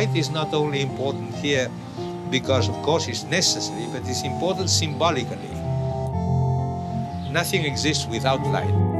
light is not only important here because, of course, it's necessary, but it's important symbolically. Nothing exists without light.